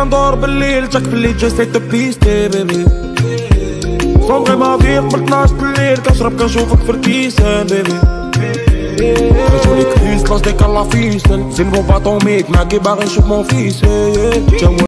كندور بالليل جاك في الليل جاي سيت بيستي بيبي صومغي ما فيك قبل 12 الليل كنشرب كنشوفك في الكيسان بيبي كنشوفك كريس لاش ديك الله فيسن زين بون باطوميك معاكي باغي نشوف مون فيس